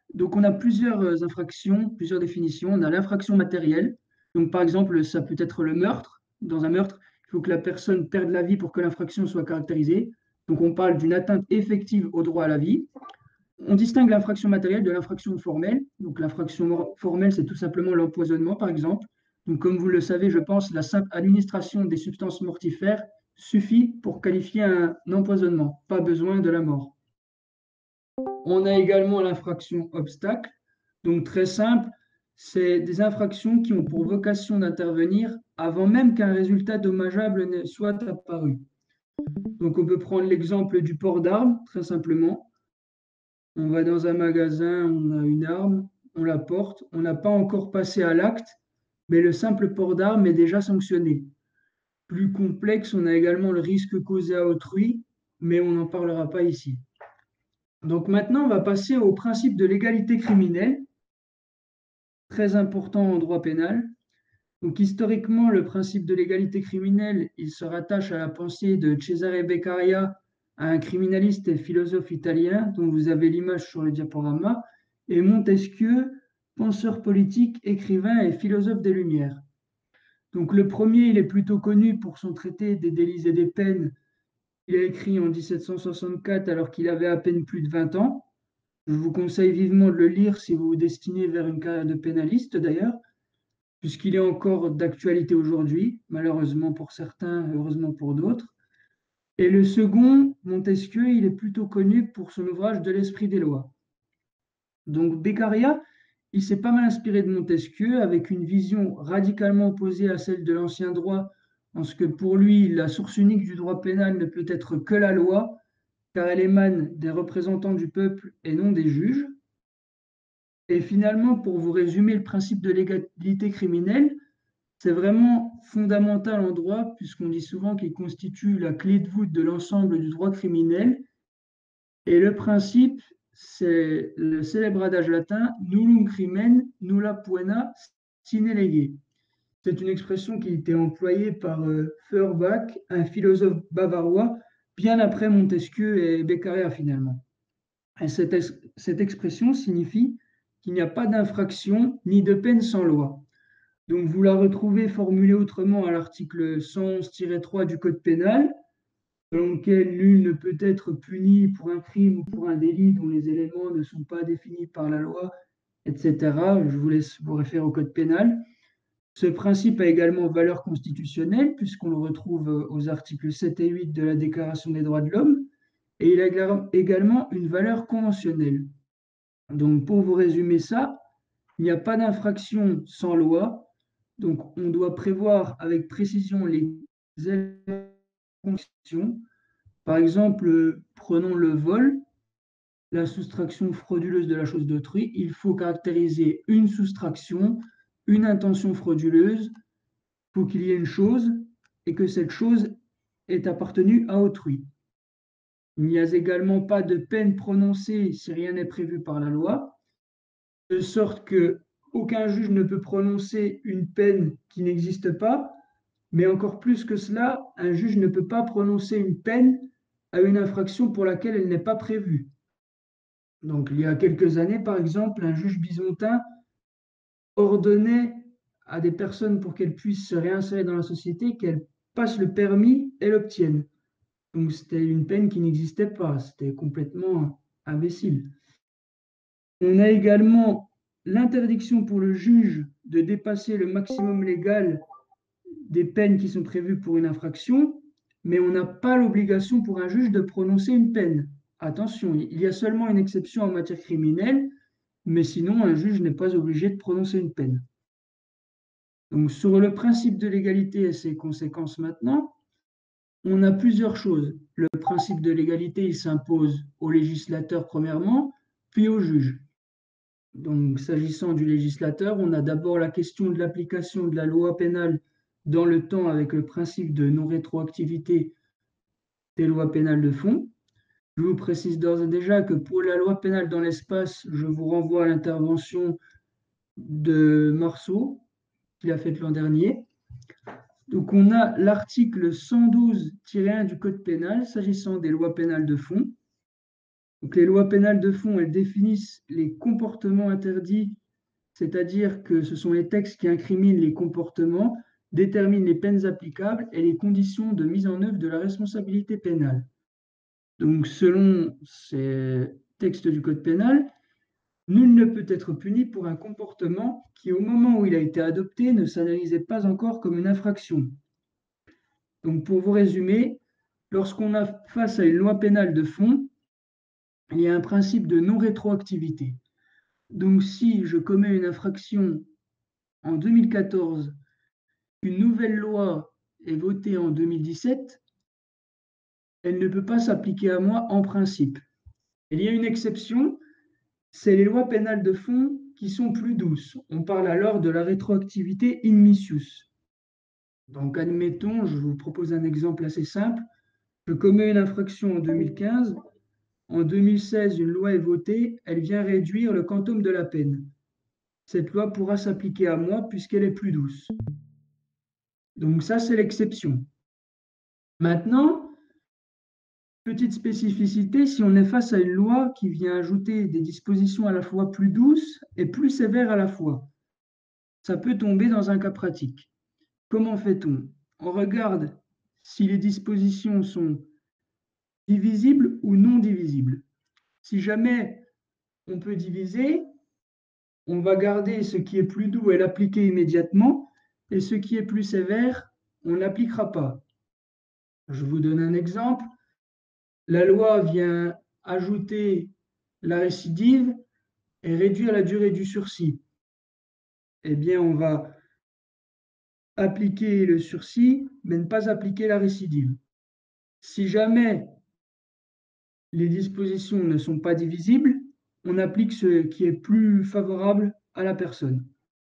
Donc, on a plusieurs infractions, plusieurs définitions. On a l'infraction matérielle. Donc, par exemple, ça peut être le meurtre. Dans un meurtre, il faut que la personne perde la vie pour que l'infraction soit caractérisée. Donc, on parle d'une atteinte effective au droit à la vie. On distingue l'infraction matérielle de l'infraction formelle. Donc, l'infraction formelle, c'est tout simplement l'empoisonnement, par exemple. Donc, comme vous le savez, je pense, la simple administration des substances mortifères suffit pour qualifier un empoisonnement. Pas besoin de la mort. On a également l'infraction obstacle. Donc, très simple, c'est des infractions qui ont pour vocation d'intervenir avant même qu'un résultat dommageable ne soit apparu. Donc, on peut prendre l'exemple du port d'armes, très simplement. On va dans un magasin, on a une arme, on la porte, on n'a pas encore passé à l'acte, mais le simple port d'arme est déjà sanctionné. Plus complexe, on a également le risque causé à autrui, mais on n'en parlera pas ici. Donc maintenant, on va passer au principe de l'égalité criminelle, très important en droit pénal. Donc historiquement, le principe de l'égalité criminelle, il se rattache à la pensée de Cesare Beccaria, un criminaliste et philosophe italien dont vous avez l'image sur le diaporama, et Montesquieu, penseur politique, écrivain et philosophe des Lumières. Donc le premier, il est plutôt connu pour son traité des délits et des peines. Il a écrit en 1764 alors qu'il avait à peine plus de 20 ans. Je vous conseille vivement de le lire si vous vous destinez vers une carrière de pénaliste d'ailleurs, puisqu'il est encore d'actualité aujourd'hui, malheureusement pour certains, heureusement pour d'autres. Et le second, Montesquieu, il est plutôt connu pour son ouvrage de l'esprit des lois. Donc Beccaria, il s'est pas mal inspiré de Montesquieu avec une vision radicalement opposée à celle de l'ancien droit, en ce que pour lui, la source unique du droit pénal ne peut être que la loi, car elle émane des représentants du peuple et non des juges. Et finalement, pour vous résumer le principe de l'égalité criminelle, c'est vraiment fondamental en droit, puisqu'on dit souvent qu'il constitue la clé de voûte de l'ensemble du droit criminel. Et le principe, c'est le célèbre adage latin nullum crimen, nulla poena sine lege. C'est une expression qui a été employée par Feuerbach, un philosophe bavarois, bien après Montesquieu et Beccaria finalement. Et cette expression signifie qu'il n'y a pas d'infraction ni de peine sans loi. Donc, vous la retrouvez formulée autrement à l'article 111-3 du Code pénal, selon lequel nul ne peut être puni pour un crime ou pour un délit dont les éléments ne sont pas définis par la loi, etc. Je vous laisse vous référer au Code pénal. Ce principe a également valeur constitutionnelle, puisqu'on le retrouve aux articles 7 et 8 de la Déclaration des droits de l'homme, et il a également une valeur conventionnelle. Donc, pour vous résumer ça, il n'y a pas d'infraction sans loi. Donc, on doit prévoir avec précision les infractions. Par exemple, prenons le vol, la soustraction frauduleuse de la chose d'autrui. Il faut caractériser une soustraction, une intention frauduleuse. Il faut qu'il y ait une chose et que cette chose ait appartenu à autrui. Il n'y a également pas de peine prononcée si rien n'est prévu par la loi, de sorte que aucun juge ne peut prononcer une peine qui n'existe pas, mais encore plus que cela, un juge ne peut pas prononcer une peine à une infraction pour laquelle elle n'est pas prévue. Donc, il y a quelques années, par exemple, un juge bisontin ordonnait à des personnes pour qu'elles puissent se réinsérer dans la société qu'elles passent le permis et l'obtiennent. Donc, c'était une peine qui n'existait pas. C'était complètement imbécile. On a également l'interdiction pour le juge de dépasser le maximum légal des peines qui sont prévues pour une infraction, mais on n'a pas l'obligation pour un juge de prononcer une peine. Attention, il y a seulement une exception en matière criminelle, mais sinon un juge n'est pas obligé de prononcer une peine. Donc sur le principe de l'égalité et ses conséquences maintenant, on a plusieurs choses. Le principe de l'égalité, il s'impose au législateur premièrement, puis au juge. Donc, s'agissant du législateur, on a d'abord la question de l'application de la loi pénale dans le temps avec le principe de non-rétroactivité des lois pénales de fond. Je vous précise d'ores et déjà que pour la loi pénale dans l'espace, je vous renvoie à l'intervention de Marceau, qu'il a faite l'an dernier. Donc, on a l'article 112-1 du Code pénal s'agissant des lois pénales de fond. Donc, les lois pénales de fond, elles définissent les comportements interdits, c'est-à-dire que ce sont les textes qui incriminent les comportements, déterminent les peines applicables et les conditions de mise en œuvre de la responsabilité pénale. Donc, selon ces textes du Code pénal, nul ne peut être puni pour un comportement qui, au moment où il a été adopté, ne s'analysait pas encore comme une infraction. Donc, pour vous résumer, lorsqu'on a face à une loi pénale de fond, il y a un principe de non-rétroactivité. Donc, si je commets une infraction en 2014, une nouvelle loi est votée en 2017, elle ne peut pas s'appliquer à moi en principe. Il y a une exception, c'est les lois pénales de fond qui sont plus douces. On parle alors de la rétroactivité in missus. Donc, admettons, je vous propose un exemple assez simple. Je commets une infraction en 2015. En 2016, une loi est votée. Elle vient réduire le quantum de la peine. Cette loi pourra s'appliquer à moi puisqu'elle est plus douce. Donc ça, c'est l'exception. Maintenant, petite spécificité, si on est face à une loi qui vient ajouter des dispositions à la fois plus douces et plus sévères à la fois, ça peut tomber dans un cas pratique. Comment fait-on? On regarde si les dispositions sont divisibles ou non divisibles. Si jamais on peut diviser, on va garder ce qui est plus doux et l'appliquer immédiatement, et ce qui est plus sévère, on ne l'appliquera pas. Je vous donne un exemple. La loi vient ajouter la récidive et réduire la durée du sursis. Eh bien, on va appliquer le sursis, mais ne pas appliquer la récidive. Si jamais les dispositions ne sont pas divisibles, on applique ce qui est plus favorable à la personne.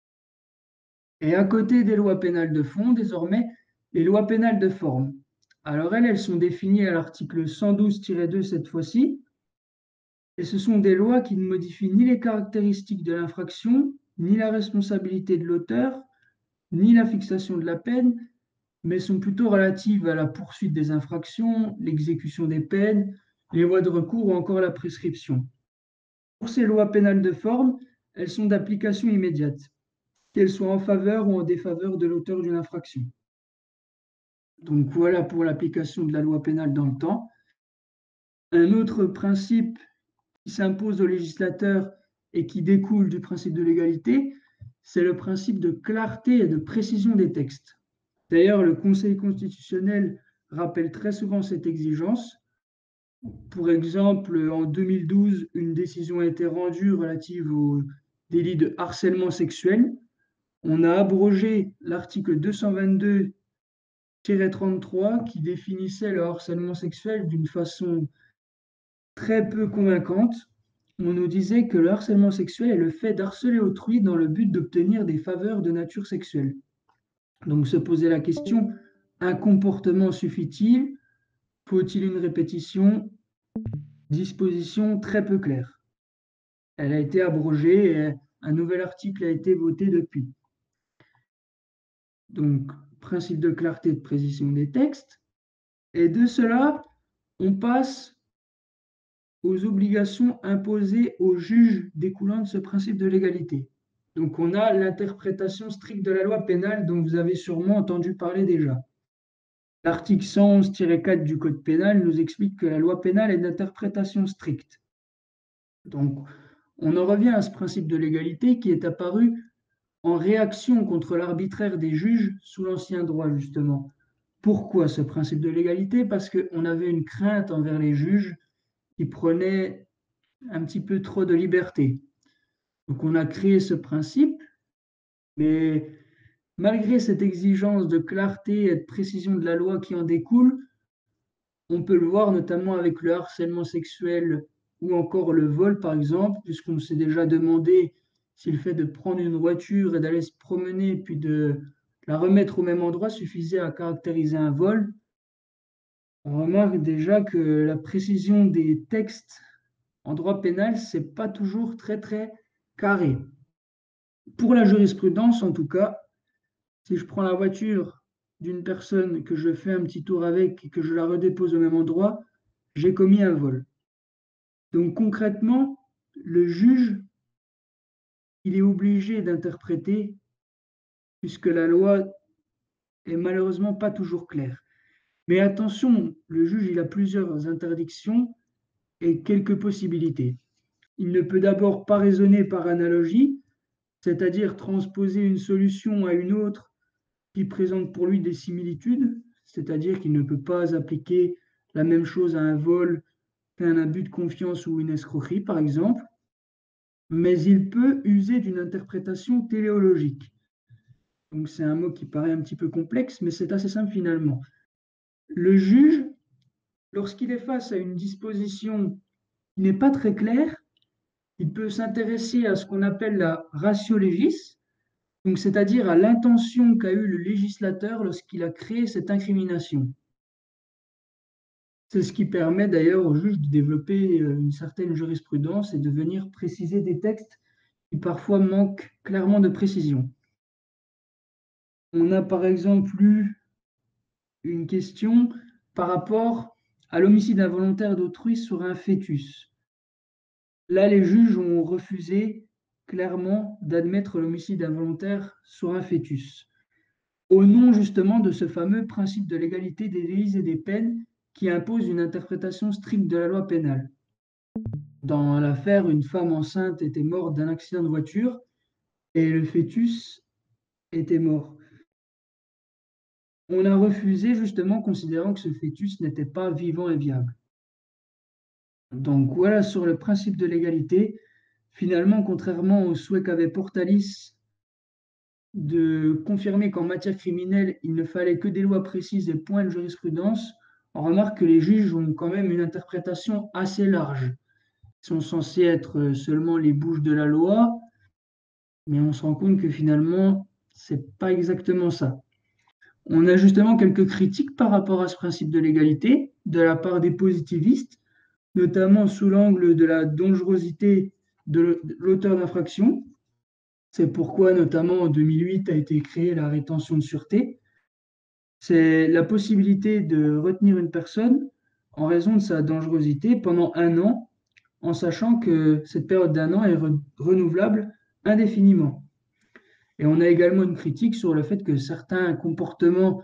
Et à côté des lois pénales de fond, désormais, les lois pénales de forme. Alors elles sont définies à l'article 112-2 cette fois-ci, et ce sont des lois qui ne modifient ni les caractéristiques de l'infraction, ni la responsabilité de l'auteur, ni la fixation de la peine, mais sont plutôt relatives à la poursuite des infractions, l'exécution des peines, les voies de recours ou encore la prescription. Pour ces lois pénales de forme, elles sont d'application immédiate, qu'elles soient en faveur ou en défaveur de l'auteur d'une infraction. Donc voilà pour l'application de la loi pénale dans le temps. Un autre principe qui s'impose au législateur et qui découle du principe de l'égalité, c'est le principe de clarté et de précision des textes. D'ailleurs, le Conseil constitutionnel rappelle très souvent cette exigence. Pour exemple, en 2012, une décision a été rendue relative au délit de harcèlement sexuel. On a abrogé l'article 222-33 qui définissait le harcèlement sexuel d'une façon très peu convaincante. On nous disait que le harcèlement sexuel est le fait d'harceler autrui dans le but d'obtenir des faveurs de nature sexuelle. Donc se poser la question, un comportement suffit-il? Faut-il une répétition? Disposition très peu claire. Elle a été abrogée et un nouvel article a été voté depuis. Donc, principe de clarté et de précision des textes. Et de cela, on passe aux obligations imposées aux juges découlant de ce principe de légalité. Donc, on a l'interprétation stricte de la loi pénale dont vous avez sûrement entendu parler déjà. L'article 111-4 du Code pénal nous explique que la loi pénale est d'interprétation stricte. Donc, on en revient à ce principe de légalité qui est apparu en réaction contre l'arbitraire des juges sous l'ancien droit, justement. Pourquoi ce principe de légalité? Parce qu'on avait une crainte envers les juges qui prenaient un petit peu trop de liberté. Donc on a créé ce principe, mais malgré cette exigence de clarté et de précision de la loi qui en découle, on peut le voir notamment avec le harcèlement sexuel ou encore le vol, par exemple, puisqu'on s'est déjà demandé si le fait de prendre une voiture et d'aller se promener, puis de la remettre au même endroit suffisait à caractériser un vol. On remarque déjà que la précision des textes en droit pénal, c'est pas toujours très très carré. Pour la jurisprudence, en tout cas, si je prends la voiture d'une personne, que je fais un petit tour avec et que je la redépose au même endroit, j'ai commis un vol. Donc concrètement, le juge, il est obligé d'interpréter puisque la loi est malheureusement pas toujours claire. Mais attention, le juge, il a plusieurs interdictions et quelques possibilités. Il ne peut d'abord pas raisonner par analogie, c'est-à-dire transposer une solution à une autre qui présente pour lui des similitudes, c'est-à-dire qu'il ne peut pas appliquer la même chose à un vol qu'à un abus de confiance ou une escroquerie, par exemple, mais il peut user d'une interprétation téléologique. Donc c'est un mot qui paraît un petit peu complexe, mais c'est assez simple finalement. Le juge, lorsqu'il est face à une disposition qui n'est pas très claire, il peut s'intéresser à ce qu'on appelle la ratio legis, donc c'est-à-dire à l'intention qu'a eu le législateur lorsqu'il a créé cette incrimination. C'est ce qui permet d'ailleurs au juge de développer une certaine jurisprudence et de venir préciser des textes qui parfois manquent clairement de précision. On a par exemple eu une question par rapport à l'homicide involontaire d'autrui sur un fœtus. Là, les juges ont refusé clairement d'admettre l'homicide involontaire sur un fœtus, au nom justement de ce fameux principe de l'égalité des délits et des peines qui impose une interprétation stricte de la loi pénale. Dans l'affaire, une femme enceinte était morte d'un accident de voiture et le fœtus était mort. On a refusé justement considérant que ce fœtus n'était pas vivant et viable. Donc voilà sur le principe de l'égalité. Finalement, contrairement au souhait qu'avait Portalis de confirmer qu'en matière criminelle, il ne fallait que des lois précises et point de jurisprudence, on remarque que les juges ont quand même une interprétation assez large. Ils sont censés être seulement les bouches de la loi, mais on se rend compte que finalement, c'est pas exactement ça. On a justement quelques critiques par rapport à ce principe de l'égalité de la part des positivistes, notamment sous l'angle de la dangerosité de l'auteur d'infraction. C'est pourquoi, notamment en 2008, a été créée la rétention de sûreté. C'est la possibilité de retenir une personne en raison de sa dangerosité pendant 1 an, en sachant que cette période d'1 an est renouvelable indéfiniment. Et on a également une critique sur le fait que certains comportements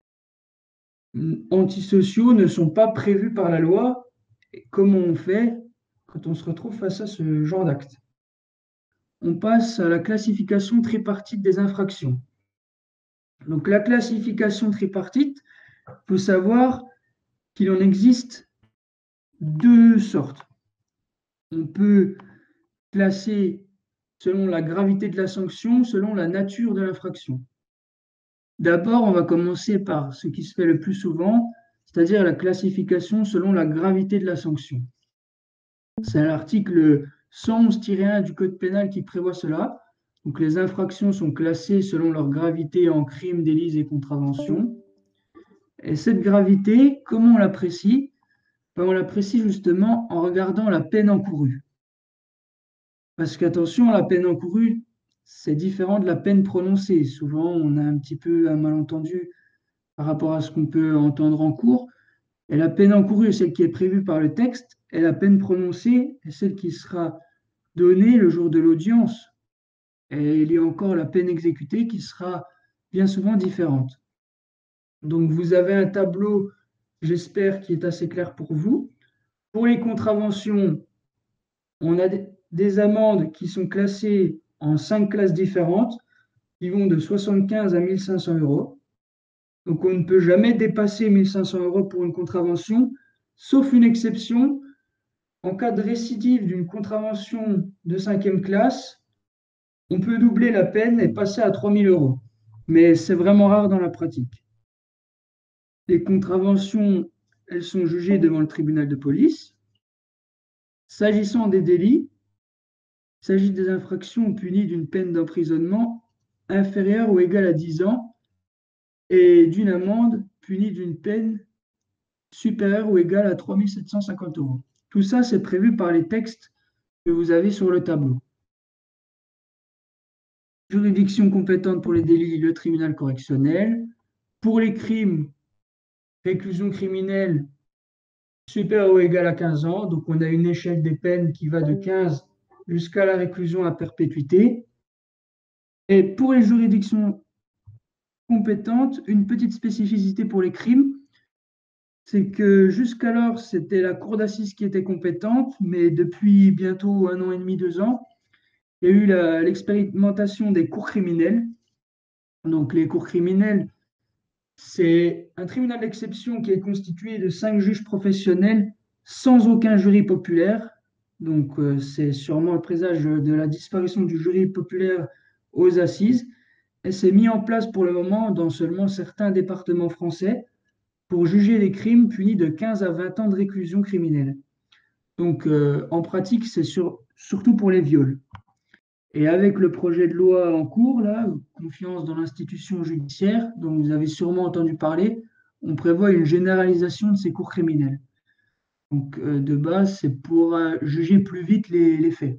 antisociaux ne sont pas prévus par la loi. Et comment on fait quand on se retrouve face à ce genre d'acte? On passe à la classification tripartite des infractions. Donc la classification tripartite, il faut savoir qu'il en existe deux sortes. On peut classer selon la gravité de la sanction, selon la nature de l'infraction. D'abord, on va commencer par ce qui se fait le plus souvent, c'est-à-dire la classification selon la gravité de la sanction. C'est l'article 111-1 du Code pénal qui prévoit cela. Donc, les infractions sont classées selon leur gravité en crimes, délits et contraventions. Et cette gravité, comment on l'apprécie? Ben, on l'apprécie justement en regardant la peine encourue. Parce qu'attention, la peine encourue, c'est différent de la peine prononcée. Souvent, on a un petit peu un malentendu par rapport à ce qu'on peut entendre en cours. Et la peine encourue est celle qui est prévue par le texte, et la peine prononcée est celle qui sera donnée le jour de l'audience. Et il y a encore la peine exécutée qui sera bien souvent différente. Donc vous avez un tableau, j'espère, qui est assez clair pour vous. Pour les contraventions, on a des amendes qui sont classées en 5 classes différentes, qui vont de 75 à 1500 euros. Donc on ne peut jamais dépasser 1500 euros pour une contravention, sauf une exception. En cas de récidive d'une contravention de 5e classe, on peut doubler la peine et passer à 3000 euros. Mais c'est vraiment rare dans la pratique. Les contraventions, elles sont jugées devant le tribunal de police. S'agissant des délits, il s'agit des infractions punies d'une peine d'emprisonnement inférieure ou égale à 10 ans et d'une amende punie d'une peine supérieure ou égale à 3 750 euros. Tout ça, c'est prévu par les textes que vous avez sur le tableau. Juridiction compétente pour les délits, le tribunal correctionnel. Pour les crimes, réclusion criminelle, supérieur ou égal à 15 ans. Donc, on a une échelle des peines qui va de 15 jusqu'à la réclusion à perpétuité. Et pour les juridictions compétentes, une petite spécificité pour les crimes, c'est que jusqu'alors, c'était la cour d'assises qui était compétente, mais depuis bientôt 1 an et demi, 2 ans, il y a eu l'expérimentation des cours criminelles. Donc, les cours criminelles, c'est un tribunal d'exception qui est constitué de 5 juges professionnels sans aucun jury populaire. Donc, c'est sûrement le présage de la disparition du jury populaire aux assises. Et c'est mis en place pour le moment dans seulement certains départements français pour juger les crimes punis de 15 à 20 ans de réclusion criminelle. Donc, en pratique, c'est surtout pour les viols. Et avec le projet de loi en cours, là, confiance dans l'institution judiciaire, dont vous avez sûrement entendu parler, on prévoit une généralisation de ces cours criminels. Donc, de base, c'est pour juger plus vite les faits.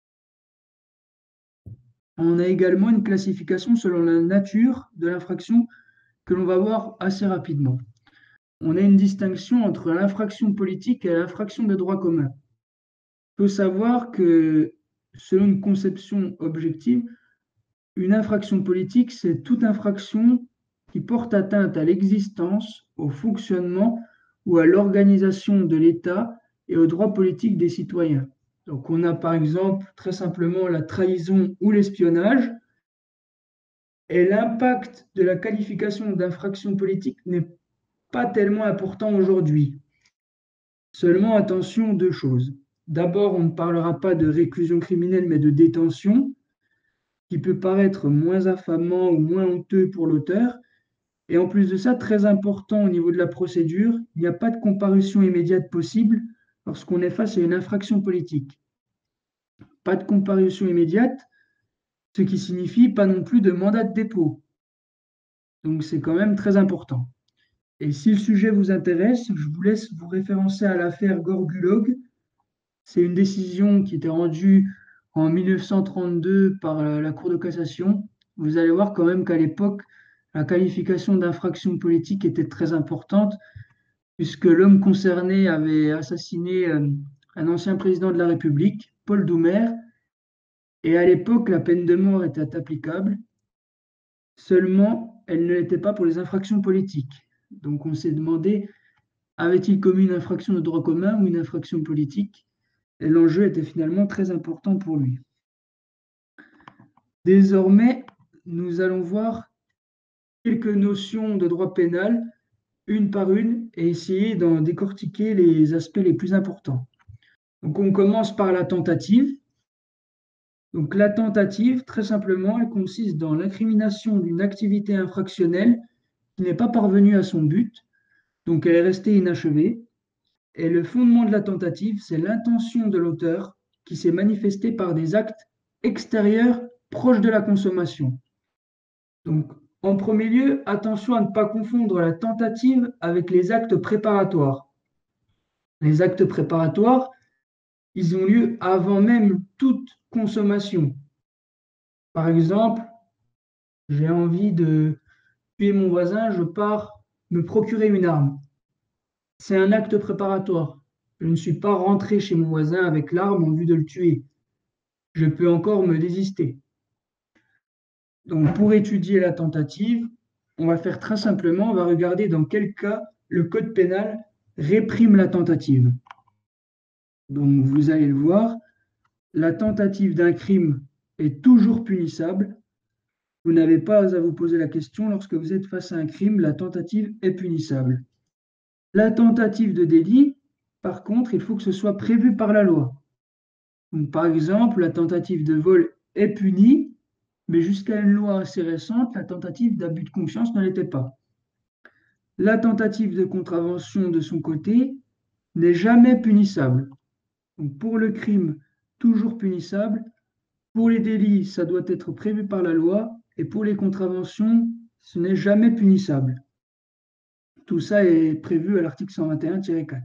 On a également une classification selon la nature de l'infraction que l'on va voir assez rapidement. On a une distinction entre l'infraction politique et l'infraction de droit commun. Il faut savoir que, selon une conception objective, une infraction politique, c'est toute infraction qui porte atteinte à l'existence, au fonctionnement ou à l'organisation de l'État et aux droits politiques des citoyens. Donc on a par exemple très simplement la trahison ou l'espionnage, et l'impact de la qualification d'infraction politique n'est pas tellement important aujourd'hui. Seulement attention, 2 choses. D'abord, on ne parlera pas de réclusion criminelle, mais de détention, qui peut paraître moins affamant ou moins honteux pour l'auteur. Et en plus de ça, très important au niveau de la procédure, il n'y a pas de comparution immédiate possible lorsqu'on est face à une infraction politique. Pas de comparution immédiate, ce qui signifie pas non plus de mandat de dépôt. Donc c'est quand même très important. Et si le sujet vous intéresse, je vous laisse vous référencer à l'affaire Gorgulog. C'est une décision qui était rendue en 1932 par la Cour de cassation. Vous allez voir quand même qu'à l'époque, la qualification d'infraction politique était très importante, puisque l'homme concerné avait assassiné un ancien président de la République, Paul Doumer, et à l'époque, la peine de mort était applicable. Seulement, elle ne l'était pas pour les infractions politiques. Donc on s'est demandé, avait-il commis une infraction de droit commun ou une infraction politique? Et l'enjeu était finalement très important pour lui. Désormais, nous allons voir quelques notions de droit pénal, une par une, et essayer d'en décortiquer les aspects les plus importants. Donc on commence par la tentative. Donc la tentative, très simplement, elle consiste dans l'incrimination d'une activité infractionnelle qui n'est pas parvenue à son but, donc elle est restée inachevée. Et le fondement de la tentative, c'est l'intention de l'auteur qui s'est manifestée par des actes extérieurs proches de la consommation. Donc, en premier lieu, attention à ne pas confondre la tentative avec les actes préparatoires. Les actes préparatoires, ils ont lieu avant même toute consommation. Par exemple, j'ai envie de tuer mon voisin, je pars me procurer une arme. C'est un acte préparatoire. Je ne suis pas rentré chez mon voisin avec l'arme en vue de le tuer. Je peux encore me désister. Donc, pour étudier la tentative, on va faire très simplement, on va regarder dans quel cas le code pénal réprime la tentative. Donc, vous allez le voir, la tentative d'un crime est toujours punissable. Vous n'avez pas à vous poser la question, lorsque vous êtes face à un crime, la tentative est punissable. La tentative de délit, par contre, il faut que ce soit prévu par la loi. Donc, par exemple, la tentative de vol est punie, mais jusqu'à une loi assez récente, la tentative d'abus de confiance ne l'était pas. La tentative de contravention, de son côté, n'est jamais punissable. Donc, pour le crime, toujours punissable. Pour les délits, ça doit être prévu par la loi. Et pour les contraventions, ce n'est jamais punissable. Tout ça est prévu à l'article 121-4.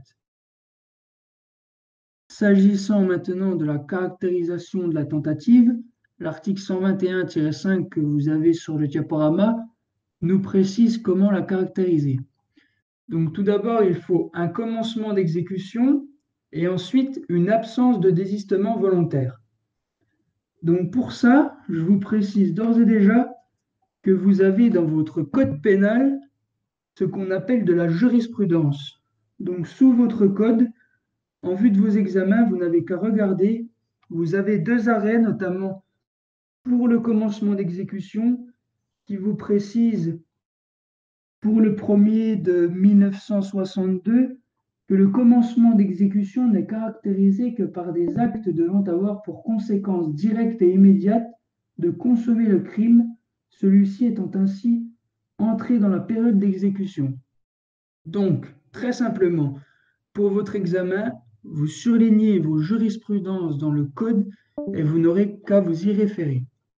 S'agissant maintenant de la caractérisation de la tentative, l'article 121-5 que vous avez sur le diaporama nous précise comment la caractériser. Donc tout d'abord, il faut un commencement d'exécution et ensuite une absence de désistement volontaire. Donc pour ça, je vous précise d'ores et déjà que vous avez dans votre code pénal ce qu'on appelle de la jurisprudence. Donc sous votre code, en vue de vos examens, vous n'avez qu'à regarder. Vous avez deux arrêts, notamment pour le commencement d'exécution, qui vous précisent pour le premier de 1962 que le commencement d'exécution n'est caractérisé que par des actes devant avoir pour conséquence directe et immédiate de consommer le crime, celui-ci étant ainsi entré dans la période d'exécution. Donc, très simplement, pour votre examen, vous surlignez vos jurisprudences dans le code et vous n'aurez qu'à vous y référer.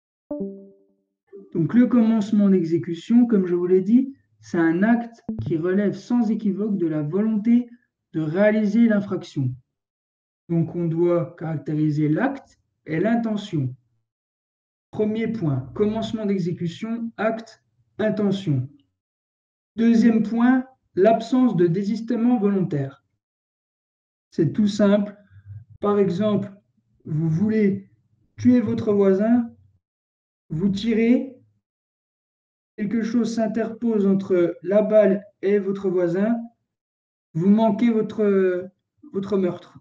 Donc, le commencement d'exécution, comme je vous l'ai dit, c'est un acte qui relève sans équivoque de la volonté de réaliser l'infraction. Donc, on doit caractériser l'acte et l'intention. Premier point, commencement d'exécution, acte, intention. Deuxième point, l'absence de désistement volontaire. C'est tout simple. Par exemple, vous voulez tuer votre voisin, vous tirez, quelque chose s'interpose entre la balle et votre voisin, vous manquez votre meurtre.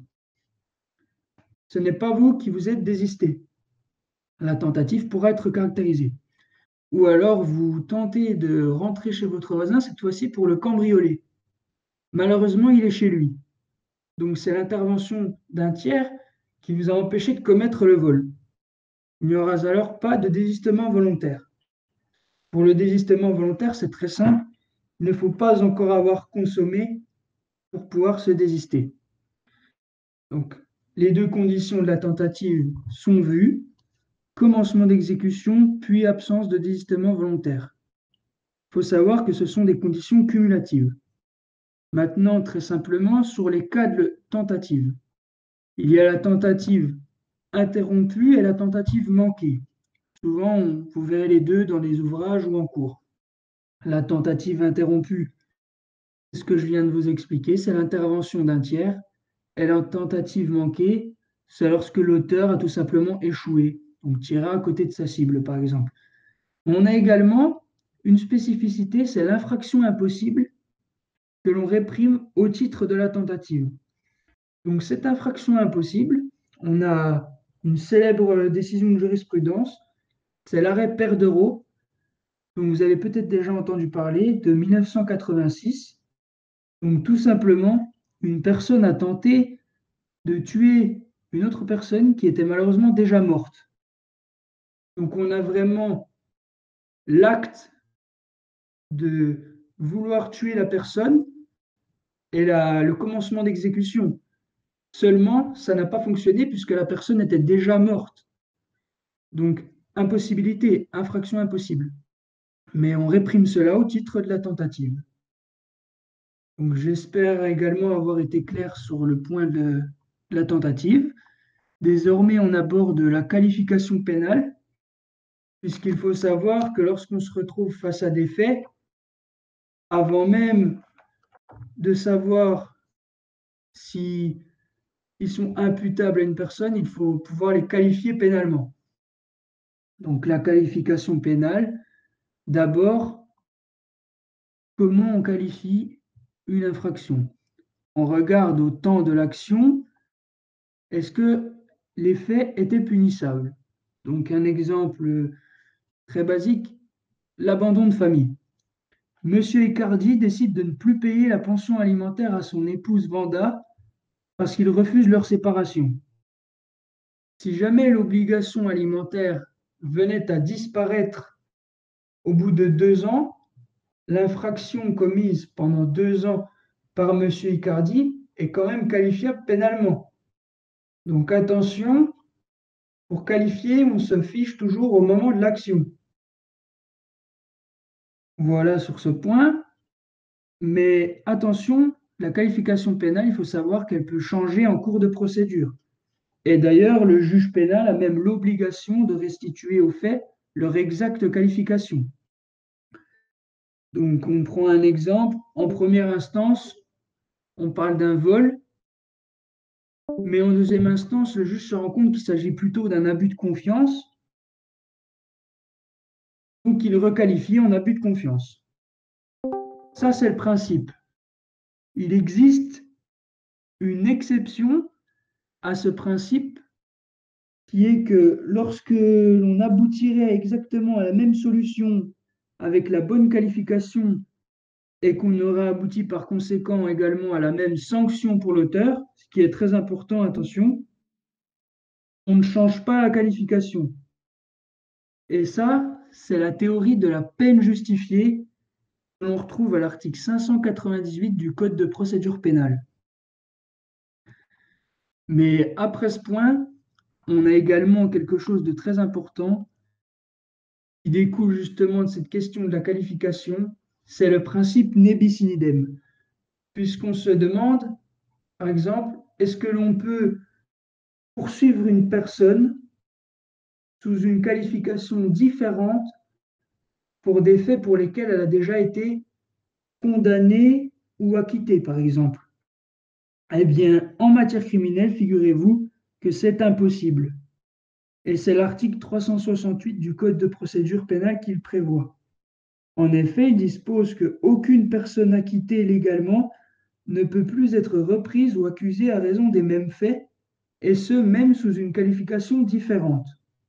Ce n'est pas vous qui vous êtes désisté. La tentative pourra être caractérisée. Ou alors vous tentez de rentrer chez votre voisin, cette fois-ci pour le cambrioler. Malheureusement, il est chez lui. Donc c'est l'intervention d'un tiers qui vous a empêché de commettre le vol. Il n'y aura alors pas de désistement volontaire. Pour le désistement volontaire, c'est très simple. Il ne faut pas encore avoir consommé pour pouvoir se désister. Donc, les deux conditions de la tentative sont vues, commencement d'exécution, puis absence de désistement volontaire. Il faut savoir que ce sont des conditions cumulatives. Maintenant, très simplement, sur les cas de tentative, il y a la tentative interrompue et la tentative manquée. Souvent, vous verrez les deux dans les ouvrages ou en cours. La tentative interrompue, c'est ce que je viens de vous expliquer, c'est l'intervention d'un tiers. Et la tentative manquée, c'est lorsque l'auteur a tout simplement échoué, donc tiré à côté de sa cible, par exemple. On a également une spécificité, c'est l'infraction impossible que l'on réprime au titre de la tentative. Donc cette infraction impossible, on a une célèbre décision de jurisprudence, c'est l'arrêt Perdereau, dont vous avez peut-être déjà entendu parler, de 1986. Donc tout simplement, une personne a tenté de tuer une autre personne qui était malheureusement déjà morte. Donc on a vraiment l'acte de vouloir tuer la personne et le commencement d'exécution. Seulement, ça n'a pas fonctionné puisque la personne était déjà morte. Donc, impossibilité, infraction impossible. Mais on réprime cela au titre de la tentative. Donc, j'espère également avoir été clair sur le point de la tentative. Désormais, on aborde la qualification pénale, puisqu'il faut savoir que lorsqu'on se retrouve face à des faits, avant même de savoir si ils sont imputables à une personne, il faut pouvoir les qualifier pénalement. Donc la qualification pénale, d'abord, comment on qualifie une infraction? On regarde au temps de l'action, est-ce que les faits étaient punissables? Donc un exemple très basique, l'abandon de famille. Monsieur Icardi décide de ne plus payer la pension alimentaire à son épouse Vanda parce qu'il refuse leur séparation. Si jamais l'obligation alimentaire venait à disparaître au bout de 2 ans, l'infraction commise pendant 2 ans par monsieur Icardi est quand même qualifiable pénalement. Donc attention, pour qualifier, on se fiche toujours au moment de l'action. Voilà sur ce point. Mais attention, la qualification pénale, il faut savoir qu'elle peut changer en cours de procédure. Et d'ailleurs, le juge pénal a même l'obligation de restituer aux faits leur exacte qualification. Donc, on prend un exemple. En première instance, on parle d'un vol, mais en deuxième instance, le juge se rend compte qu'il s'agit plutôt d'un abus de confiance, donc il requalifie en abus de confiance. Ça, c'est le principe. Il existe une exception à ce principe qui est que lorsque l'on aboutirait exactement à la même solution avec la bonne qualification et qu'on aurait abouti par conséquent également à la même sanction pour l'auteur, ce qui est très important, attention, on ne change pas la qualification. Et ça, c'est la théorie de la peine justifiée que l'on retrouve à l'article 598 du Code de procédure pénale. Mais après ce point, on a également quelque chose de très important qui découle justement de cette question de la qualification, c'est le principe ne bis in idem. Puisqu'on se demande, par exemple, est-ce que l'on peut poursuivre une personne sous une qualification différente pour des faits pour lesquels elle a déjà été condamnée ou acquittée, par exemple? Eh bien, en matière criminelle, figurez-vous que c'est impossible. Et c'est l'article 368 du Code de procédure pénale qui le prévoit. En effet, il dispose qu'aucune personne acquittée légalement ne peut plus être reprise ou accusée à raison des mêmes faits, et ce, même sous une qualification différente.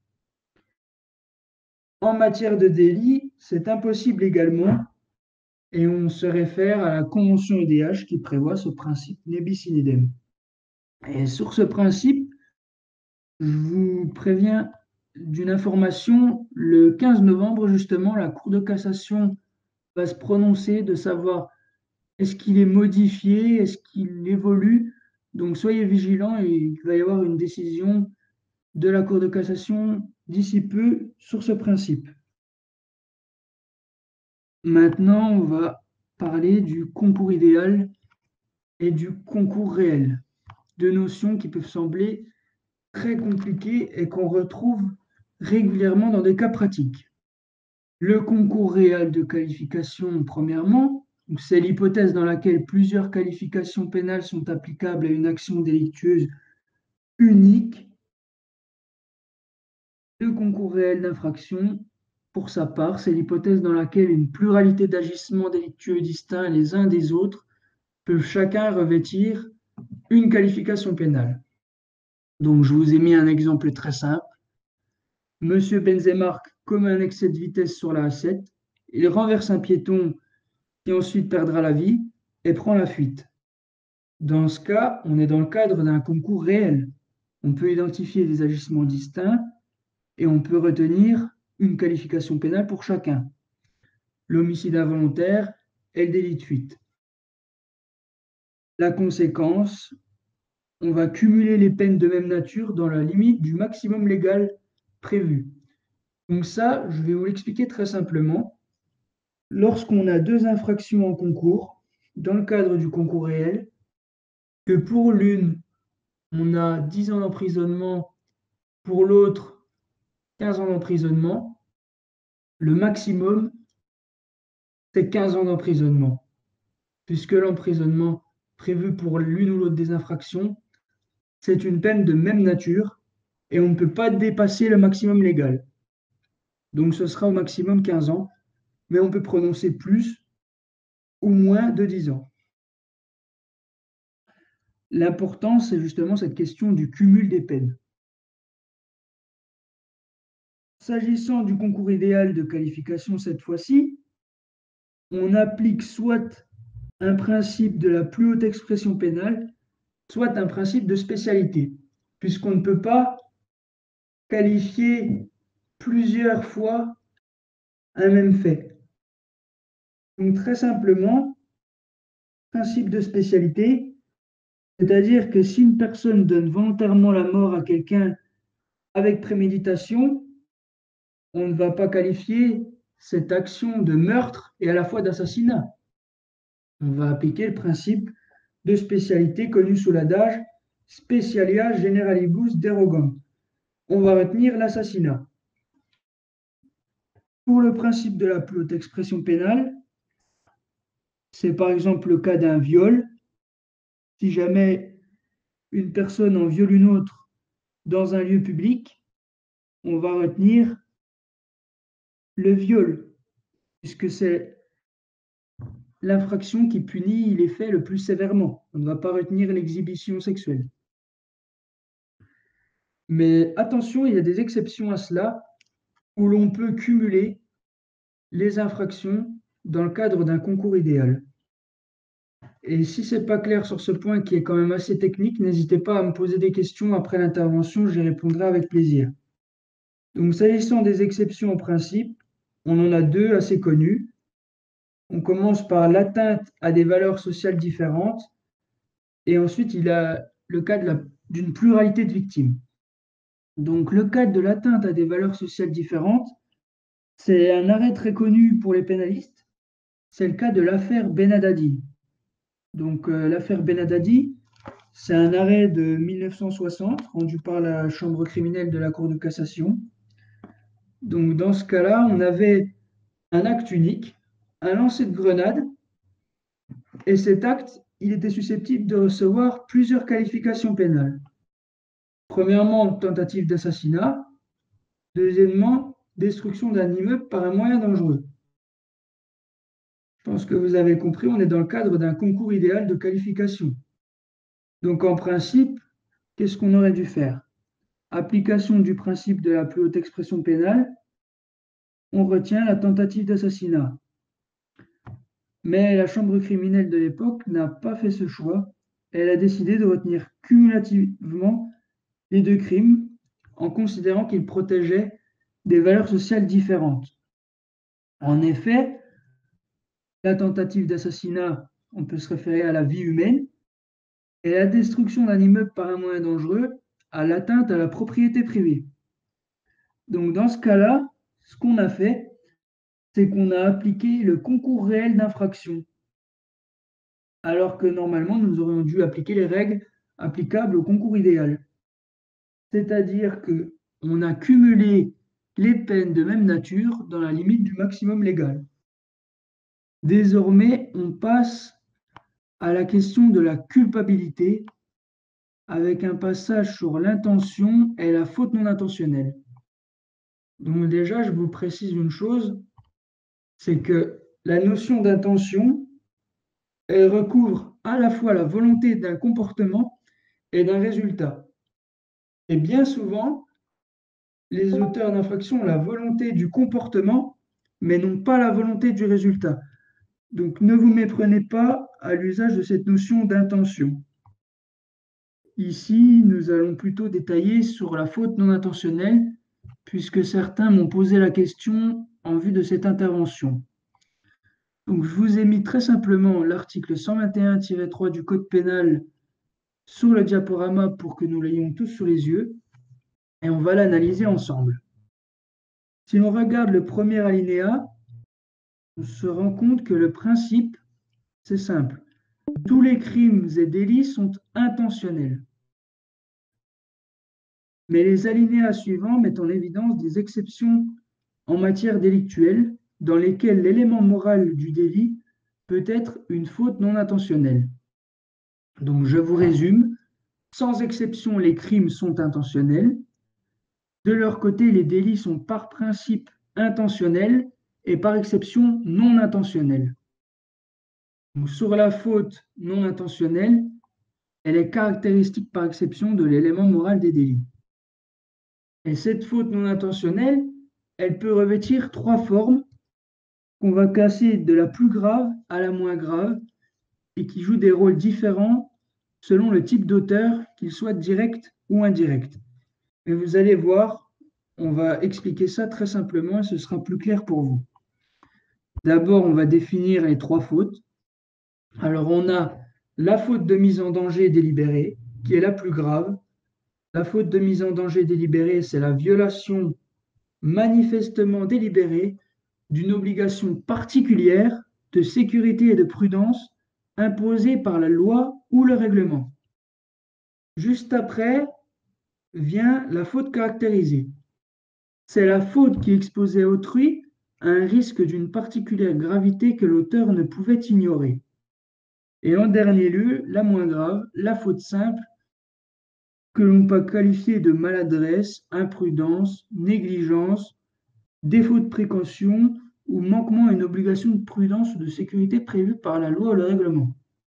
En matière de délit, c'est impossible également, et on se réfère à la Convention EDH qui prévoit ce principe ne bis in idem. Et sur ce principe, je vous préviens d'une information, le 15 novembre, justement, la Cour de cassation va se prononcer de savoir est-ce qu'il est modifié, est-ce qu'il évolue. Donc soyez vigilants et il va y avoir une décision de la Cour de cassation d'ici peu sur ce principe. Maintenant, on va parler du concours idéal et du concours réel, deux notions qui peuvent sembler très compliquées et qu'on retrouve régulièrement dans des cas pratiques. Le concours réel de qualification, premièrement, c'est l'hypothèse dans laquelle plusieurs qualifications pénales sont applicables à une action délictueuse unique. Le concours réel d'infraction, pour sa part, c'est l'hypothèse dans laquelle une pluralité d'agissements délictueux distincts les uns des autres peuvent chacun revêtir une qualification pénale. Donc, je vous ai mis un exemple très simple. Monsieur Benzemark commet un excès de vitesse sur la A7, il renverse un piéton qui ensuite perdra la vie et prend la fuite. Dans ce cas, on est dans le cadre d'un concours réel. On peut identifier des agissements distincts et on peut retenir une qualification pénale pour chacun. L'homicide involontaire et le délit de fuite. La conséquence, on va cumuler les peines de même nature dans la limite du maximum légal prévu. Donc ça, je vais vous l'expliquer très simplement. Lorsqu'on a deux infractions en concours, dans le cadre du concours réel, que pour l'une, on a 10 ans d'emprisonnement, pour l'autre, 15 ans d'emprisonnement, le maximum, c'est 15 ans d'emprisonnement, puisque l'emprisonnement prévu pour l'une ou l'autre des infractions, c'est une peine de même nature et on ne peut pas dépasser le maximum légal. Donc ce sera au maximum 15 ans, mais on peut prononcer plus ou moins de 10 ans. L'important, c'est justement cette question du cumul des peines. S'agissant du concours idéal de qualification cette fois-ci, on applique soit un principe de la plus haute expression pénale, soit un principe de spécialité, puisqu'on ne peut pas qualifier plusieurs fois un même fait. Donc très simplement, principe de spécialité, c'est-à-dire que si une personne donne volontairement la mort à quelqu'un avec préméditation, on ne va pas qualifier cette action de meurtre et à la fois d'assassinat. On va appliquer le principe de spécialité connu sous l'adage specialia generalibus derogam. On va retenir l'assassinat. Pour le principe de la plus haute expression pénale, C'est par exemple le cas d'un viol. Si jamais une personne en viole une autre dans un lieu public, on va retenir le viol, puisque c'est l'infraction qui punit les faits le plus sévèrement. On ne va pas retenir l'exhibition sexuelle. Mais attention, il y a des exceptions à cela, où l'on peut cumuler les infractions dans le cadre d'un concours idéal. Et si ce n'est pas clair sur ce point qui est quand même assez technique, n'hésitez pas à me poser des questions après l'intervention, j'y répondrai avec plaisir. Donc, s'agissant des exceptions au principe, on en a deux assez connues. On commence par l'atteinte à des valeurs sociales différentes, et ensuite il a le cas d'une pluralité de victimes. Donc, le cas de l'atteinte à des valeurs sociales différentes, c'est un arrêt très connu pour les pénalistes. C'est le cas de l'affaire Benadadi. Donc, l'affaire Benadadi, c'est un arrêt de 1960 rendu par la chambre criminelle de la Cour de cassation. Donc, dans ce cas-là, on avait un acte unique, un lancer de grenade, et cet acte, il était susceptible de recevoir plusieurs qualifications pénales. Premièrement, tentative d'assassinat. Deuxièmement, destruction d'un immeuble par un moyen dangereux. Je pense que vous avez compris, on est dans le cadre d'un concours idéal de qualification. Donc en principe, qu'est-ce qu'on aurait dû faire? Application du principe de la plus haute expression pénale, on retient la tentative d'assassinat. Mais la chambre criminelle de l'époque n'a pas fait ce choix. Elle a décidé de retenir cumulativement les deux crimes en considérant qu'ils protégeaient des valeurs sociales différentes. En effet, la tentative d'assassinat, on peut se référer à la vie humaine, et la destruction d'un immeuble par un moyen dangereux à l'atteinte à la propriété privée. Donc dans ce cas-là, ce qu'on a fait, c'est qu'on a appliqué le concours réel d'infraction, alors que normalement nous aurions dû appliquer les règles applicables au concours idéal. C'est-à-dire qu'on a cumulé les peines de même nature dans la limite du maximum légal. Désormais, on passe à la question de la culpabilité avec un passage sur l'intention et la faute non intentionnelle. Donc déjà, je vous précise une chose, c'est que la notion d'intention, elle recouvre à la fois la volonté d'un comportement et d'un résultat. Et bien souvent, les auteurs d'infractions ont la volonté du comportement, mais n'ont pas la volonté du résultat. Donc ne vous méprenez pas à l'usage de cette notion d'intention. Ici, nous allons plutôt détailler sur la faute non intentionnelle, puisque certains m'ont posé la question en vue de cette intervention. Donc, je vous ai mis très simplement l'article 121-3 du Code pénal sur le diaporama pour que nous l'ayons tous sous les yeux, et on va l'analyser ensemble. Si l'on regarde le premier alinéa, on se rend compte que le principe, c'est simple. Tous les crimes et délits sont intentionnels. Mais les alinéas suivants mettent en évidence des exceptions en matière délictuelle dans lesquelles l'élément moral du délit peut être une faute non intentionnelle. Donc je vous résume, sans exception, les crimes sont intentionnels. De leur côté, les délits sont par principe intentionnels et par exception non intentionnels. Donc, sur la faute non intentionnelle, elle est caractéristique par exception de l'élément moral des délits. Et cette faute non intentionnelle, elle peut revêtir trois formes qu'on va classer de la plus grave à la moins grave et qui jouent des rôles différents selon le type d'auteur, qu'il soit direct ou indirect. Mais vous allez voir, on va expliquer ça très simplement et ce sera plus clair pour vous. D'abord, on va définir les trois fautes. Alors, on a la faute de mise en danger délibérée, qui est la plus grave. La faute de mise en danger délibérée, c'est la violation manifestement délibérée d'une obligation particulière de sécurité et de prudence imposée par la loi ou le règlement. Juste après vient la faute caractérisée. C'est la faute qui exposait autrui à un risque d'une particulière gravité que l'auteur ne pouvait ignorer. Et en dernier lieu, la moins grave, la faute simple, que l'on peut qualifier de maladresse, imprudence, négligence, défaut de précaution ou manquement à une obligation de prudence ou de sécurité prévue par la loi ou le règlement.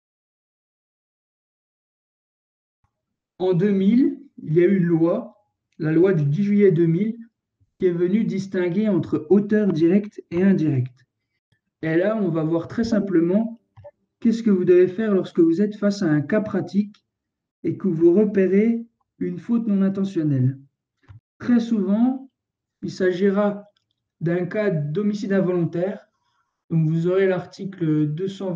En 2000, il y a eu une loi, la loi du 10 juillet 2000, qui est venue distinguer entre auteur direct et indirect. Et là, on va voir très simplement qu'est-ce que vous devez faire lorsque vous êtes face à un cas pratique et que vous repérez une faute non intentionnelle. Très souvent, il s'agira d'un cas d'homicide involontaire. Donc vous aurez l'article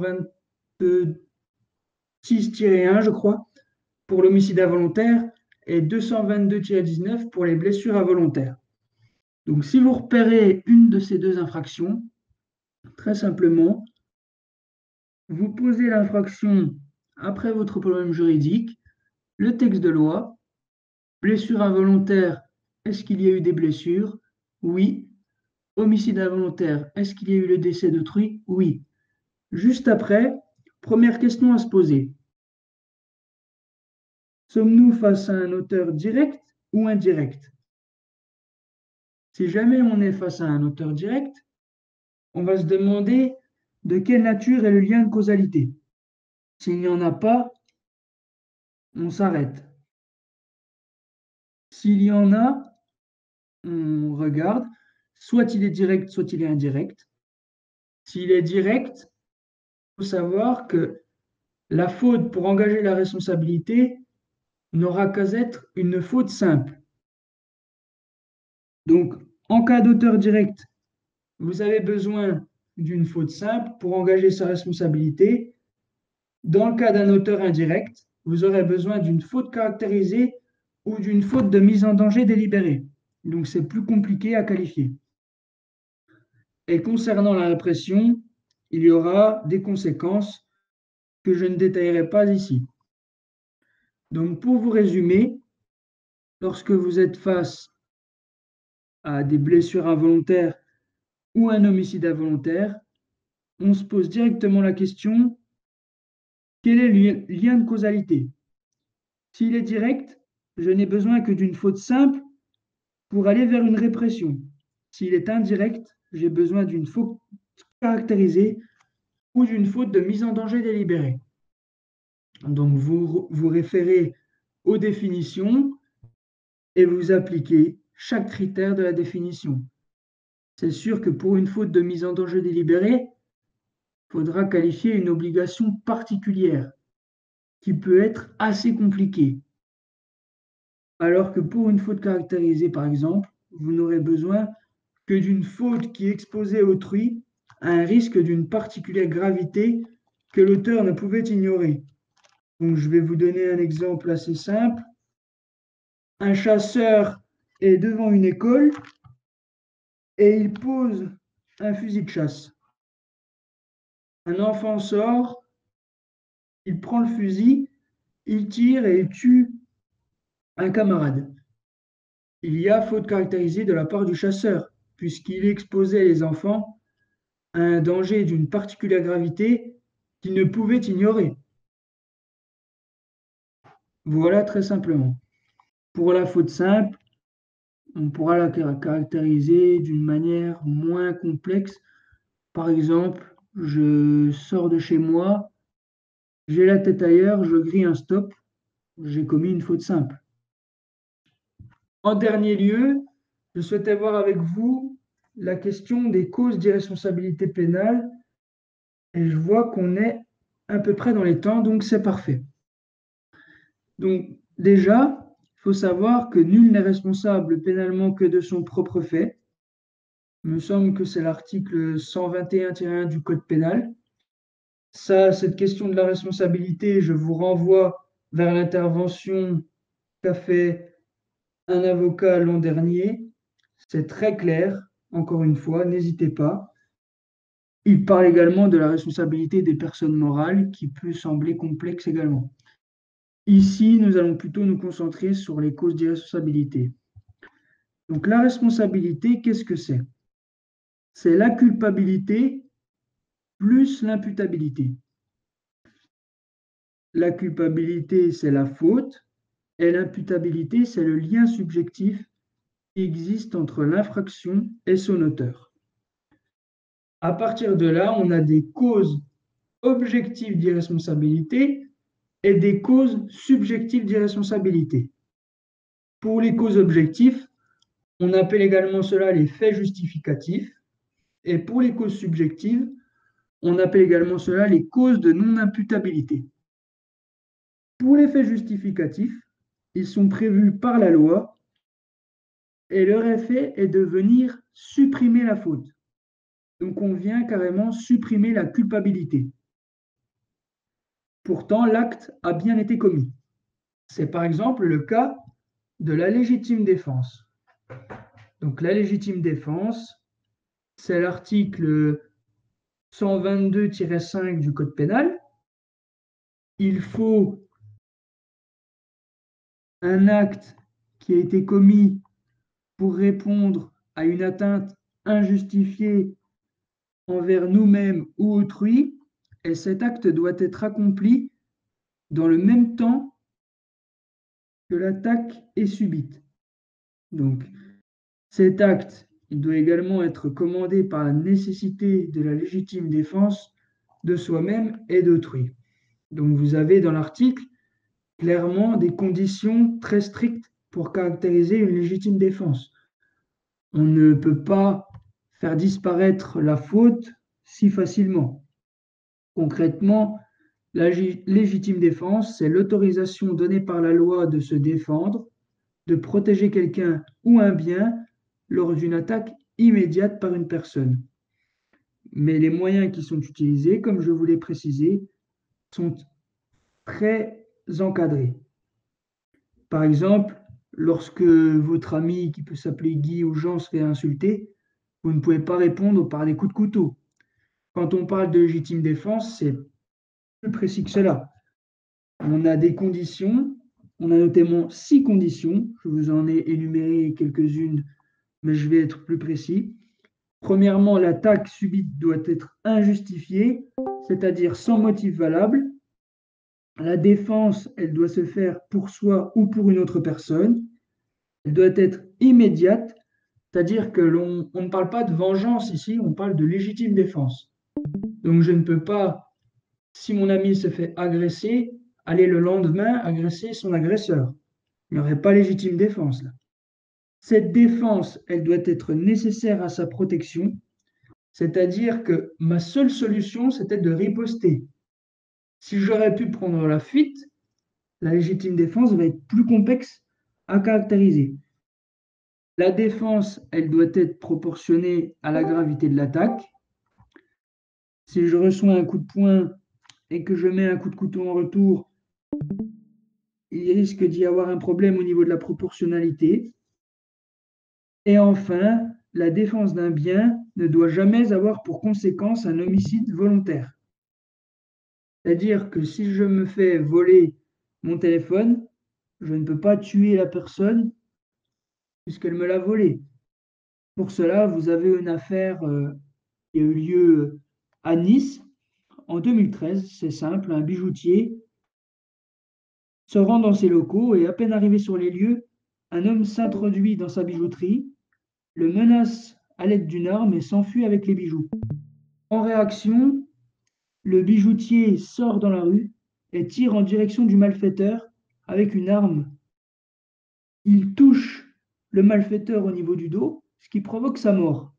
226-1, je crois, pour l'homicide involontaire et 222-19 pour les blessures involontaires. Donc si vous repérez une de ces deux infractions, très simplement, vous posez l'infraction après votre problème juridique, le texte de loi, blessure involontaire, est-ce qu'il y a eu des blessures? Oui. Homicide involontaire, est-ce qu'il y a eu le décès d'autrui? Oui. Juste après, première question à se poser. Sommes-nous face à un auteur direct ou indirect? Si jamais on est face à un auteur direct, on va se demander de quelle nature est le lien de causalité. S'il n'y en a pas, on s'arrête. S'il y en a, on regarde, soit il est direct, soit il est indirect. S'il est direct, il faut savoir que la faute pour engager la responsabilité n'aura qu'à être une faute simple. Donc, en cas d'auteur direct, vous avez besoin d'une faute simple pour engager sa responsabilité. Dans le cas d'un auteur indirect, vous aurez besoin d'une faute caractérisée ou d'une faute de mise en danger délibérée. Donc, c'est plus compliqué à qualifier. Et concernant la répression, il y aura des conséquences que je ne détaillerai pas ici. Donc, pour vous résumer, lorsque vous êtes face à des blessures involontaires ou un homicide involontaire, on se pose directement la question, quel est le lien de causalité? S'il est direct, je n'ai besoin que d'une faute simple pour aller vers une répression. S'il est indirect, j'ai besoin d'une faute caractérisée ou d'une faute de mise en danger délibérée. Donc vous vous référez aux définitions et vous appliquez chaque critère de la définition. C'est sûr que pour une faute de mise en danger délibérée, il faudra qualifier une obligation particulière qui peut être assez compliquée. Alors que pour une faute caractérisée, par exemple, vous n'aurez besoin que d'une faute qui exposait autrui à un risque d'une particulière gravité que l'auteur ne pouvait ignorer. Donc, je vais vous donner un exemple assez simple. Un chasseur est devant une école et il pose un fusil de chasse. Un enfant sort, il prend le fusil, il tire et il tue un camarade. Il y a faute caractérisée de la part du chasseur, puisqu'il exposait les enfants à un danger d'une particulière gravité qu'il ne pouvait ignorer. Voilà très simplement. Pour la faute simple, on pourra la caractériser d'une manière moins complexe. Par exemple, je sors de chez moi, j'ai la tête ailleurs, je grille un stop, j'ai commis une faute simple. En dernier lieu, je souhaitais voir avec vous la question des causes d'irresponsabilité pénale et je vois qu'on est à peu près dans les temps, donc c'est parfait. Donc déjà, il faut savoir que nul n'est responsable pénalement que de son propre fait. Il me semble que c'est l'article 121-1 du Code pénal. Ça, cette question de la responsabilité, je vous renvoie vers l'intervention qu'a fait un avocat l'an dernier. C'est très clair, encore une fois, n'hésitez pas. Il parle également de la responsabilité des personnes morales qui peut sembler complexe également. Ici, nous allons plutôt nous concentrer sur les causes d'irresponsabilité. Donc la responsabilité, qu'est-ce que c'est? C'est la culpabilité plus l'imputabilité. la culpabilité, c'est la faute, et l'imputabilité, c'est le lien subjectif qui existe entre l'infraction et son auteur. À partir de là, on a des causes objectives d'irresponsabilité et des causes subjectives d'irresponsabilité. Pour les causes objectives, on appelle également cela les faits justificatifs, et pour les causes subjectives, on appelle également cela les causes de non-imputabilité. Pour les faits justificatifs, ils sont prévus par la loi et leur effet est de venir supprimer la faute. Donc on vient carrément supprimer la culpabilité. Pourtant, l'acte a bien été commis. C'est par exemple le cas de la légitime défense. Donc la légitime défense, c'est l'article 122-5 du Code pénal. Il faut un acte qui a été commis pour répondre à une atteinte injustifiée envers nous-mêmes ou autrui, et cet acte doit être accompli dans le même temps que l'attaque est subite. Donc, cet acte, il doit également être commandé par la nécessité de la légitime défense de soi-même et d'autrui. Donc, vous avez dans l'article clairement des conditions très strictes pour caractériser une légitime défense. On ne peut pas faire disparaître la faute si facilement. Concrètement, la légitime défense, c'est l'autorisation donnée par la loi de se défendre, de protéger quelqu'un ou un bien lors d'une attaque immédiate par une personne. Mais les moyens qui sont utilisés, comme je vous l'ai précisé, sont très encadrés. Par exemple, lorsque votre ami qui peut s'appeler Guy ou Jean se fait insulter, vous ne pouvez pas répondre par des coups de couteau. Quand on parle de légitime défense, c'est plus précis que cela. On a des conditions, on a notamment 6 conditions, je vous en ai énuméré quelques-unes, mais je vais être plus précis. Premièrement, l'attaque subite doit être injustifiée, c'est-à-dire sans motif valable. La défense, elle doit se faire pour soi ou pour une autre personne. Elle doit être immédiate, c'est-à-dire que on ne parle pas de vengeance ici, on parle de légitime défense. Donc je ne peux pas, si mon ami se fait agresser, aller le lendemain agresser son agresseur. Il n'y aurait pas légitime défense là. Cette défense, elle doit être nécessaire à sa protection, c'est-à-dire que ma seule solution, c'était de riposter. Si j'aurais pu prendre la fuite, la légitime défense va être plus complexe à caractériser. La défense, elle doit être proportionnée à la gravité de l'attaque. Si je reçois un coup de poing et que je mets un coup de couteau en retour, il risque d'y avoir un problème au niveau de la proportionnalité. Et enfin, la défense d'un bien ne doit jamais avoir pour conséquence un homicide volontaire. C'est-à-dire que si je me fais voler mon téléphone, je ne peux pas tuer la personne puisqu'elle me l'a volé. Pour cela, vous avez une affaire qui a eu lieu à Nice en 2013. C'est simple, un bijoutier se rend dans ses locaux et à peine arrivé sur les lieux, un homme s'introduit dans sa bijouterie, le menace à l'aide d'une arme et s'enfuit avec les bijoux. En réaction, le bijoutier sort dans la rue et tire en direction du malfaiteur avec une arme. Il touche le malfaiteur au niveau du dos, ce qui provoque sa mort.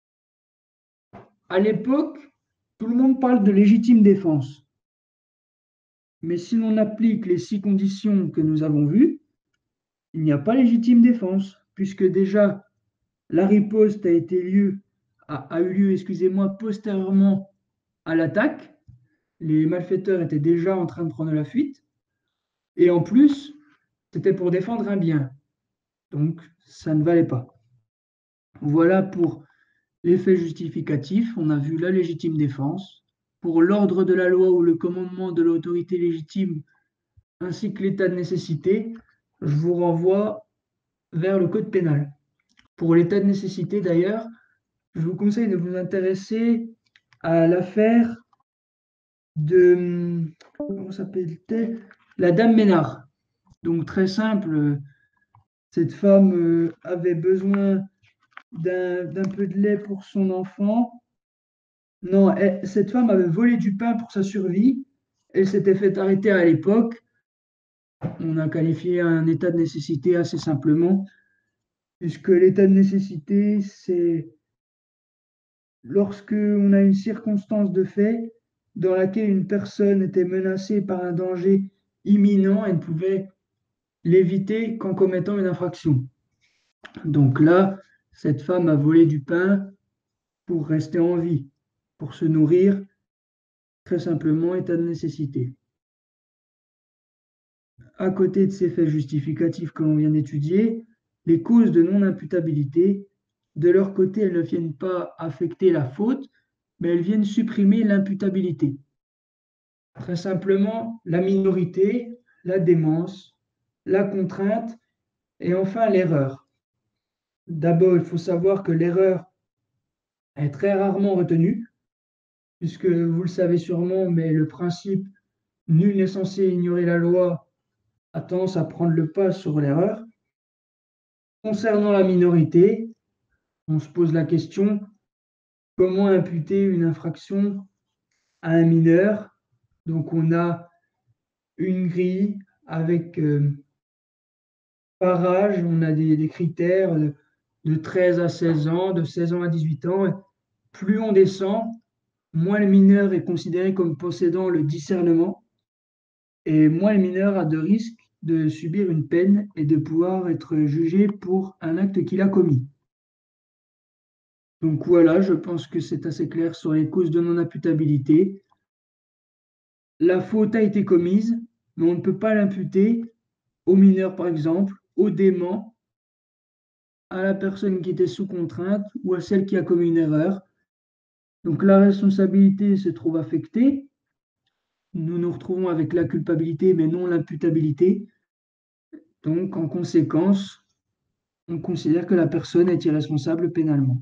À l'époque, tout le monde parle de légitime défense. Mais si l'on applique les 6 conditions que nous avons vues, il n'y a pas légitime défense, puisque déjà la riposte a eu lieu, postérieurement à l'attaque. Les malfaiteurs étaient déjà en train de prendre la fuite. Et en plus, c'était pour défendre un bien. Donc, ça ne valait pas. Voilà pour l'effet justificatif. On a vu la légitime défense. Pour l'ordre de la loi ou le commandement de l'autorité légitime, ainsi que l'état de nécessité, je vous renvoie vers le code pénal. Pour l'état de nécessité, d'ailleurs, je vous conseille de vous intéresser à l'affaire de, comment s'appelle-t-elle? La dame Ménard. Donc très simple, cette femme avait besoin d'un peu de lait pour son enfant. Non, cette femme avait volé du pain pour sa survie. Elle s'était fait arrêter à l'époque. On a qualifié un état de nécessité assez simplement, puisque l'état de nécessité, c'est lorsque on a une circonstance de fait dans laquelle une personne était menacée par un danger imminent et ne pouvait l'éviter qu'en commettant une infraction. Donc là, cette femme a volé du pain pour rester en vie, pour se nourrir, très simplement, état de nécessité. À côté de ces faits justificatifs que l'on vient d'étudier, les causes de non-imputabilité, de leur côté, elles ne viennent pas affecter la faute, mais elles viennent supprimer l'imputabilité. Très simplement, la minorité, la démence, la contrainte et enfin l'erreur. D'abord, il faut savoir que l'erreur est très rarement retenue, puisque vous le savez sûrement, mais le principe nul n'est censé ignorer la loi a tendance à prendre le pas sur l'erreur. Concernant la minorité, on se pose la question, comment imputer une infraction à un mineur? Donc on a une grille avec par âge, on a des critères de 13 à 16 ans, de 16 ans à 18 ans. Plus on descend, moins le mineur est considéré comme possédant le discernement et moins le mineur a de risques de subir une peine et de pouvoir être jugé pour un acte qu'il a commis. Donc voilà, je pense que c'est assez clair sur les causes de non-imputabilité. La faute a été commise, mais on ne peut pas l'imputer au mineur, par exemple, au dément, à la personne qui était sous contrainte ou à celle qui a commis une erreur. Donc la responsabilité se trouve affectée. Nous nous retrouvons avec la culpabilité, mais non l'imputabilité. Donc en conséquence, on considère que la personne est irresponsable pénalement.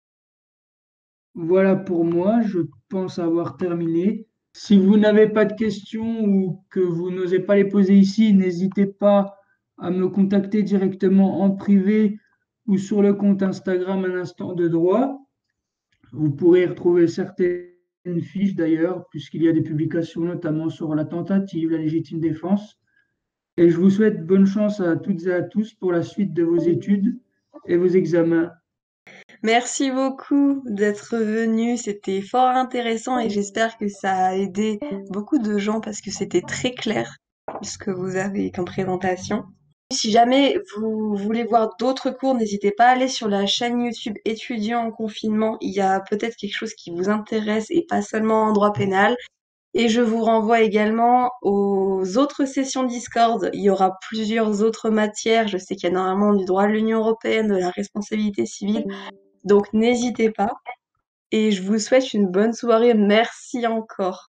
Voilà pour moi, je pense avoir terminé. Si vous n'avez pas de questions ou que vous n'osez pas les poser ici, n'hésitez pas à me contacter directement en privé ou sur le compte Instagram Un instant de droit. Vous pourrez retrouver certaines fiches d'ailleurs, puisqu'il y a des publications notamment sur la tentative, la légitime défense. Et je vous souhaite bonne chance à toutes et à tous pour la suite de vos études et vos examens. Merci beaucoup d'être venu, c'était fort intéressant et j'espère que ça a aidé beaucoup de gens parce que c'était très clair ce que vous avez comme présentation. Si jamais vous voulez voir d'autres cours, n'hésitez pas à aller sur la chaîne YouTube Étudiants en confinement. Il y a peut-être quelque chose qui vous intéresse et pas seulement en droit pénal. Et je vous renvoie également aux autres sessions Discord. Il y aura plusieurs autres matières. Je sais qu'il y a normalement du droit de l'Union européenne, de la responsabilité civile. Donc n'hésitez pas. Et je vous souhaite une bonne soirée. Merci encore.